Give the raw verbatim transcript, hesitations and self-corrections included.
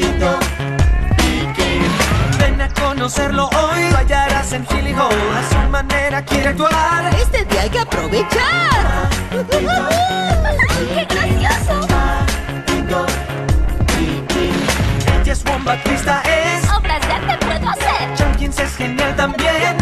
Ven a conocerlo hoy, lo hallarás en Hilly Hall. A su manera quiere actuar. Este día hay que aprovechar. ¡Qué gracioso! Ella es Wombat, Krista es. Obras de arte puedo hacer. Chunkins es genial también.